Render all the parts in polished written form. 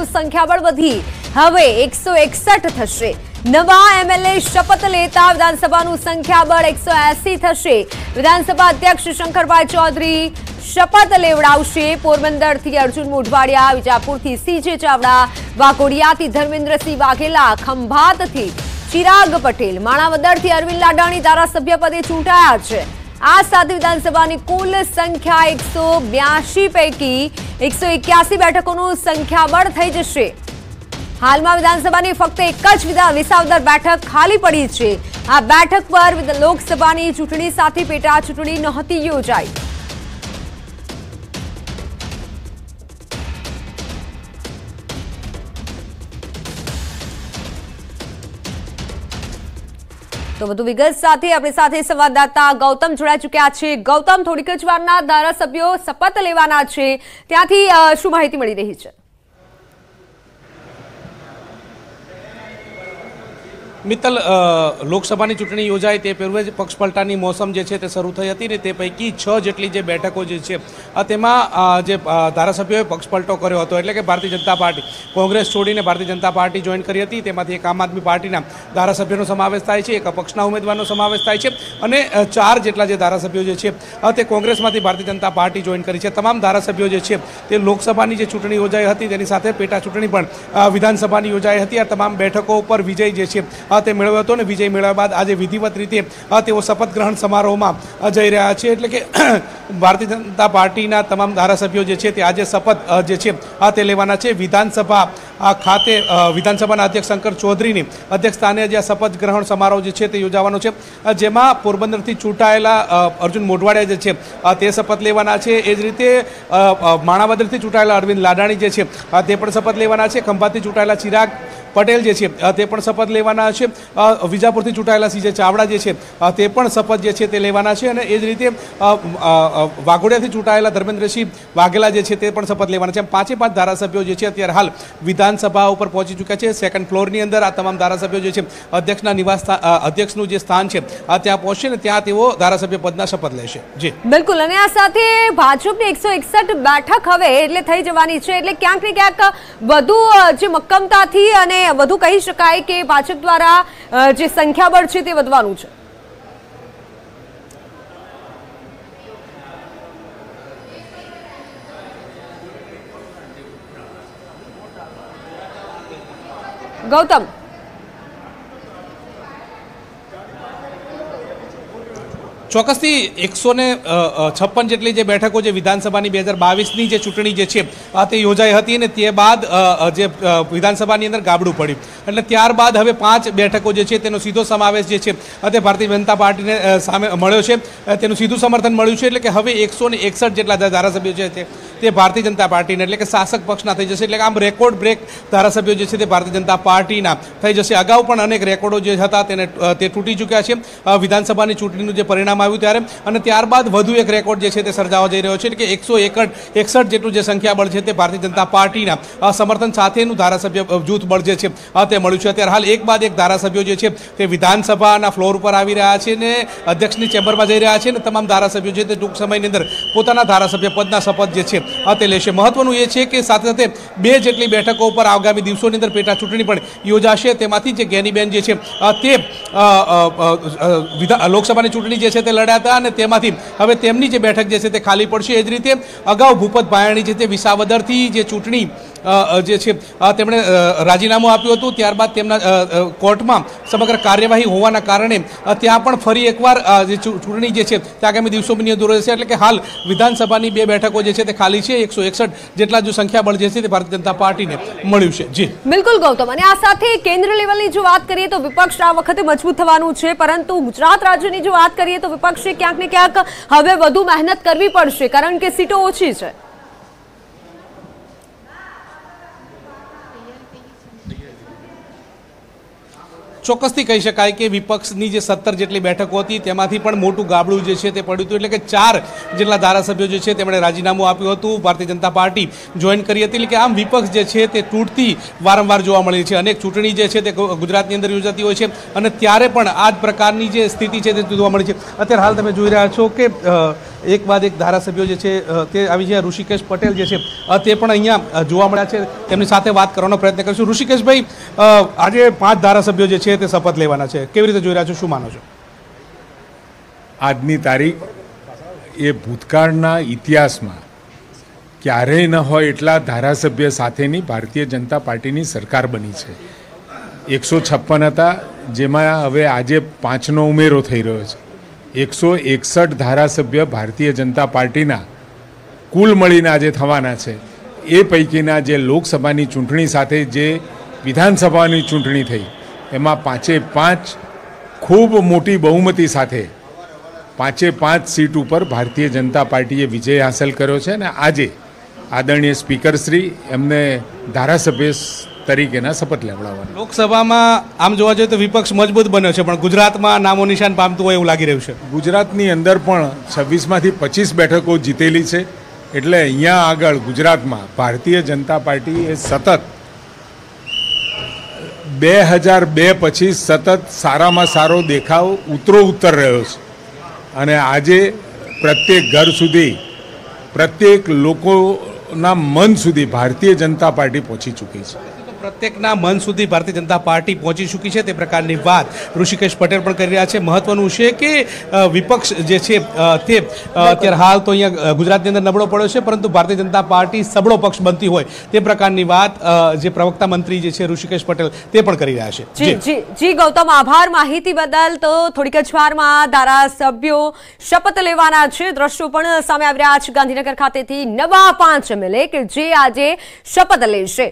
સંખ્યાબળ વધી હવે 161 થશે। નવા એમએલએ શપથ લેતા વિધાનસભાનું સંખ્યાબળ 180 થશે। વિધાનસભા અધ્યક્ષ શંકરભાઈ ચૌધરી શપથ લેવડાવશે। પોરબંદરથી અર્જુન મોઢવાડિયા, વિજાપુરથી સીજે ચાવડા, વાઘોડિયાથી ધર્મેન્દ્રસિંહ વાઘેલા, ખંભાતથી ચિરાગ પટેલ, માણાવદરથી અરવિંદ લાડાણી ધારાસભ્ય પદે ચૂંટાયા છે। આ સાથે વિધાનસભાની કુલ સંખ્યા 182 પૈકી 181 બેઠકોનું સંખ્યાબળ થઈ જશે। હાલમાં વિધાનસભાની ફક્ત એક જ વિસાવદર બેઠક ખાલી પડી છે। આ બેઠક પર લોકસભાની ચૂંટણી સાથે પેટા ચૂંટણી નહોતી યોજાઈ। તો વધુ વિગત સાથે આપણી સાથે સંવાદદાતા ગૌતમ જોડાઈ ચૂક્યા છે। ગૌતમ, થોડીક જ વારના ધારાસભ્યો શપથ લેવાના છે, ત્યાંથી શું માહિતી મળી રહી છે? મિત્તલ, લોકસભાની ચૂંટણી યોજાય તે પૂર્વે જ પક્ષપલટાની મોસમ જે છે તે શરૂ થઈ હતી ને તે પૈકી 6 જેટલી જે બેઠકો જે છે તેમાં જે ધારાસભ્યોએ પક્ષપલટો કર્યો હતો, એટલે કે ભારતીય જનતા પાર્ટી કોંગ્રેસ છોડીને ભારતીય જનતા પાર્ટી જોઈન કરી હતી। તેમાંથી એક આમ આદમી પાર્ટીના ધારાસભ્યોનો સમાવેશ થાય છે, એક અપક્ષના ઉમેદવારનો સમાવેશ થાય છે અને 4 જેટલા જે ધારાસભ્યો જે છે તે કોંગ્રેસમાંથી ભારતીય જનતા પાર્ટી જોઈન કરી છે। તમામ ધારાસભ્યો જે છે તે લોકસભાની જે ચૂંટણી યોજાઈ હતી તેની સાથે પેટા ચૂંટણી પણ વિધાનસભાની યોજાઈ હતી। આ તમામ બેઠકો ઉપર વિજય જે છે તે મેળવ્યો હતો અને વિજય મેળવ્યા બાદ આજે વિધિવત રીતે તેઓ શપથ ગ્રહણ સમારોહમાં જઈ રહ્યા છે। એટલે કે ભારતીય જનતા પાર્ટીના તમામ ધારાસભ્યો જે છે તે આજે શપથ જે છે તે લેવાના છે। વિધાનસભા ખાતે વિધાનસભાના અધ્યક્ષ શંકર ચૌધરીની અધ્યક્ષસ્થાને જે શપથ ગ્રહણ સમારોહ જે છે તે યોજાવાનો છે, જેમાં પોરબંદરથી ચૂંટાયેલા અર્જુન મોઢવાડિયા જે છે તે શપથ લેવાના છે। એ જ રીતે માણાવદરથી ચૂંટાયેલા અરવિંદ લાડાણી જે છે તે પણ શપથ લેવાના છે। ખંભાતથી ચૂંટાયેલા ચિરાગ પટેલ જે છે તે પણ શપથ લેવાના છે। વિજાપુરથી ચૂંટાયેલા સીજે ચાવડા જે છે તે પણ શપથ જે છે તે લેવાના છે અને એ જ રીતે વાઘોડિયાથી ચૂંટાયેલા ધર્મેન્દ્રસિંહ વાઘેલા જે છે તે પણ શપથ લેવાના છે। 5 ધારાસભ્યો જે છે અત્યારે હાલ વિધાનસભા ઉપર પહોંચી ચૂક્યા છે। સેકન્ડ ફ્લોરની અંદર આ તમામ ધારાસભ્યો જે છે અધ્યક્ષના નિવાસ અધ્યક્ષનું જે સ્થાન છે ત્યાં પહોંચશે ને ત્યાં તેઓ ધારાસભ્ય પદના શપથ લેશે। જી બિલકુલ, અને આ સાથે ભાજપની 161 બેઠક હવે એટલે થઈ જવાની છે, એટલે ક્યાંક ને ક્યાંક વધુ જે મક્કમતાથી અને વધુ કહી શકાય કે ભાજપ દ્વારા જે સંખ્યાબળ છે તે વધવાનું છે। ગૌતમ, ચોક્કસથી 156 જેટલી જે બેઠકો જે વિધાનસભાની 2022ની જે ચૂંટણી જે છે તે યોજાઈ હતી અને તે બાદ જે વિધાનસભાની અંદર ગાબડું પડ્યું, એટલે ત્યારબાદ હવે 5 બેઠકો જે છે તેનો સીધો સમાવેશ જે છે તે ભારતીય જનતા પાર્ટીને સામે મળ્યો છે, તેનું સીધું સમર્થન મળ્યું છે। એટલે કે હવે 161 જેટલા ધારાસભ્યો છે તે ભારતીય જનતા પાર્ટીને એટલે કે શાસક પક્ષના થઈ જશે। એટલે કે આમ રેકોર્ડ બ્રેક ધારાસભ્યો જે છે તે ભારતીય જનતા પાર્ટીના થઈ જશે। અગાઉ પણ અનેક રેકોર્ડો જે હતા તે તૂટી ચૂક્યા છે વિધાનસભાની ચૂંટણીનું જે પરિણામ આવ્યું ત્યારે, અને ત્યારબાદ વધુ એક રેકોર્ડ જે છે તે સર્જાવા જઈ રહ્યો છે। એટલે કે 161 જેટલું જે સંખ્યાબળ છે તે ભારતીય જનતા પાર્ટીના સમર્થન સાથેનું ધારાસભ્ય જૂથ બળ જે છે તે મળ્યું છે। અત્યારે હાલ એક બાદ એક ધારાસભ્યો જે છે તે વિધાનસભાના ફ્લોર ઉપર આવી રહ્યા છે ને અધ્યક્ષની ચેમ્બરમાં જઈ રહ્યા છે અને તમામ ધારાસભ્યો છે તે ટૂંક સમયની અંદર પોતાના ધારાસભ્ય પદના શપથ જે છે તે લેશે। મહત્વનું એ છે કે સાથે સાથે 2 જેટલી બેઠકો ઉપર આગામી દિવસોની અંદર પેટા ચૂંટણી પણ યોજાશે। તેમાંથી જે જ્ઞાનીબેન જે છે તે લોકસભાની ચૂંટણી જે છે તે લડ્યા હતા અને તેમાંથી હવે તેમની જે બેઠક જે છે તે ખાલી પડશે। એ જ રીતે અગાઉ ભૂપત ભાયાણી જે તે વિસાવદરથી જે ચૂંટણી જે છે તેમણે રાજીનામું આપ્યું હતું, ત્યારબાદ તેમના કોર્ટમાં સમગ્ર કાર્યવાહી હોવાના કારણે ત્યાં પણ ફરી એકવાર જે ચૂંટણી જે છે તે આગામી દિવસોની અંદર રહેશે। એટલે કે હાલ વિધાનસભાની 2 બેઠકો જે છે તે ખાલી છે। 161 જેટલા જો સંખ્યાબળ જે છે તે ભારતીય જનતા પાર્ટીને મળ્યું છે। જી બિલકુલ ગૌતમ, અને આ સાથે કેન્દ્ર લેવલની જો વાત કરીએ તો વિપક્ષ આ વખતે મજબૂત થવાનું છે, પરંતુ ગુજરાત રાજ્યની જો વાત કરીએ તો વિપક્ષે ક્યાંક ને ક્યાંક હવે વધુ મહેનત કરવી પડશે કારણ કે સીટો ઓછી છે। ચોક્કસથી કહી શકાય કે વિપક્ષની જે 17 જેટલી બેઠકો હતી તેમાંથી પણ મોટું ગાબડું જે છે તે પડ્યું હતું। એટલે કે 4 જેટલા ધારાસભ્યો જે છે તેમણે રાજીનામું આપ્યું હતું, ભારતીય જનતા પાર્ટી જોઈન કરી હતી। એટલે કે આમ વિપક્ષ જે છે તે તૂટતી વારંવાર જોવા મળી છે। અનેક ચૂંટણી જે છે તે ગુજરાતની અંદર યોજાતી હોય છે અને ત્યારે પણ આ જ પ્રકારની જે સ્થિતિ છે તે જોવા મળી છે। અત્યારે હાલ તમે જોઈ રહ્યા છો કે એક બાદ એક ધારાસભ્યો જે છે તે આવી ગયા. ઋષિકેશ પટેલ જે છે તે પણ અહીંયા જોવા મળ્યા છે. તેમની સાથે વાત કરવાનો પ્રયત્ન કરીશું. ઋષિકેશભાઈ, આજે 5 ધારાસભ્યો જે છે તે શપથ લેવાના છે, કેવી રીતે જોઈ રહ્યા છો, શું માનો છો? આજની તારીખ એ ભૂતકાળના ઇતિહાસમાં ક્યારેય ન હોય એટલા ધારાસભ્ય સાથેની ભારતીય જનતા પાર્ટીની સરકાર બની છે. 156 હતા, જેમાં હવે આજે 5નો ઉમેરો થઈ રહ્યો છે. 161 ધારાસભ્ય ભારતીય જનતા પાર્ટીના કુલ મળીને આજે થવાના છે. એ પૈકીના જે લોકસભાની ચૂંટણી સાથે જે વિધાનસભાની ચૂંટણી થઈ એમાં 5 ખૂબ મોટી બહુમતી સાથે 5 સીટ ઉપર ભારતીય જનતા પાર્ટીએ વિજય હાંસલ કર્યો છે. અને આજે આદરણીય સ્પીકરશ્રી એમને ધારાસભ્ય તરીકેના શપથ લેવડાવવાના. લોકસભામાં આમ જોવા જોઈએ તો વિપક્ષ મજબૂત બન્યો છે, પણ ગુજરાતમાં નામો નિશાન પામતું હોય એવું લાગી રહ્યું છે. ગુજરાતની અંદર પણ 26માંથી 25 બેઠકો જીતેલી છે. એટલે અહીંયા આગળ ગુજરાતમાં ભારતીય જનતા પાર્ટી એ સતત 2002 પછી સતત સારામાં સારો દેખાવ ઉત્તર રહ્યો છે. અને આજે પ્રત્યેક ઘર સુધી, પ્રત્યેક લોકોના મન સુધી ભારતીય જનતા પાર્ટી પહોંચી ચૂકી છે. પ્રત્યેકના મન સુધી ભારતીય જનતા પાર્ટી પહોંચી ચૂકી છે તે પ્રકારની વાત ઋષિકેશ પટેલ પણ કરી રહ્યા છે. મહત્વનું છે કે વિપક્ષ જે છે તે અત્યારે હાલ તો અહીંયા ગુજરાતની અંદર નબળો પડ્યો છે, પરંતુ ભારતીય જનતા પાર્ટી સબળો પક્ષ બનતી હોય તે પ્રકારની વાત જે પ્રવક્તા મંત્રી જે છે ઋષિકેશ પટેલ તે પણ કરી રહ્યા છે. જી ગૌતમ, આભાર માહિતી બદલ. તો થોડીક જ વારમાં ધારાસભ્યો શપથ લેવાના છે. દ્રશ્યો પણ સામે આવી રહ્યા છે ગાંધીનગર ખાતેથી. નવા 5 MLA કે જે આજે શપથ લેશે.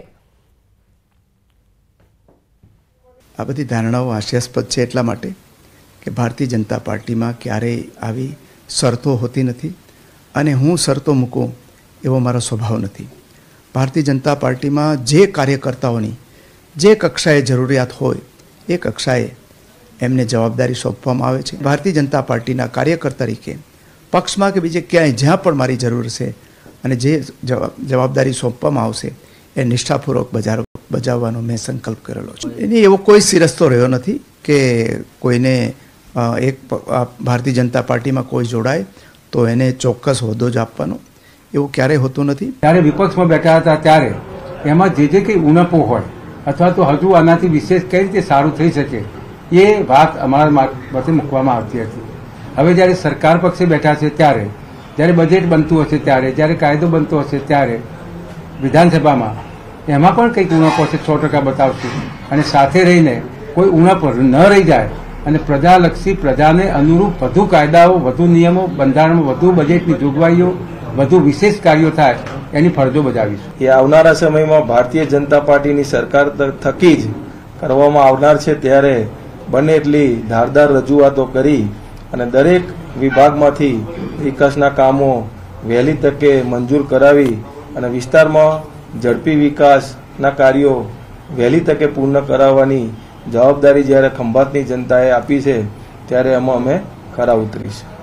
આ બધી ધારણાઓ હાસ્યાસ્પદ છે એટલા માટે કે ભારતીય જનતા પાર્ટીમાં ક્યારેય આવી શરતો હોતી નથી અને હું શરતો મૂકું એવો મારો સ્વભાવ નથી. ભારતીય જનતા પાર્ટીમાં જે કાર્યકર્તાઓની જે કક્ષાએ જરૂરિયાત હોય એ કક્ષાએ એમને જવાબદારી સોંપવામાં આવે છે. ભારતીય જનતા પાર્ટીના કાર્યકર તરીકે પક્ષમાં કે બીજે ક્યાંય જ્યાં પણ મારી જરૂર છે અને જે જવાબદારી સોંપવામાં આવશે એ નિષ્ઠાપૂર્વક બજાવવાનો મેં સંકલ્પ કરેલો છે. એની એવો કોઈ સિરસ્તો રહ્યો નથી કે કોઈને એક ભારતીય જનતા પાર્ટીમાં કોઈ જોડાય તો એને ચોક્કસ હોદ્દો જ આપવાનો, એવું ક્યારેય હોતું નથી. ત્યારે વિપક્ષમાં બેઠા હતા ત્યારે એમાં જે કંઈ ઉણપો હોય અથવા તો હજુ આનાથી વિશેષ કઈ રીતે સારું થઈ શકે એ વાત અમારા મારફતે મૂકવામાં આવતી હતી. હવે જ્યારે સરકાર પક્ષે બેઠા છે ત્યારે, જ્યારે બજેટ બનતું હશે ત્યારે, જ્યારે કાયદો બનતો હશે ત્યારે વિધાનસભામાં એમાં પણ કંઈક ઉણપો છે 100% બતાવશું. અને સાથે રહીને કોઈ ઉણપ ન રહી જાય અને પ્રજાલક્ષી, પ્રજાને અનુરૂપ વધુ કાયદાઓ, વધુ નિયમો, બંધારણમાં વધુ બજેટની જોગવાઈઓ, વધુ વિશેષ કાર્યો થાય એની ફરજો બજાવીશું. એ આવનારા સમયમાં ભારતીય જનતા પાર્ટીની સરકાર થકી જ કરવામાં આવનાર છે. ત્યારે બને એટલી ધારદાર રજૂઆતો કરી અને દરેક વિભાગમાંથી વિકાસના કામો વહેલી તકે મંજૂર કરાવી અને વિસ્તારમાં ઝડપી વિકાસના કાર્યો વહેલી તકે પૂર્ણ કરાવવાની જવાબદારી જ્યારે ખંભાતની જનતાએ આપી છે ત્યારે એમાં અમે ખરા ઉતરીશું.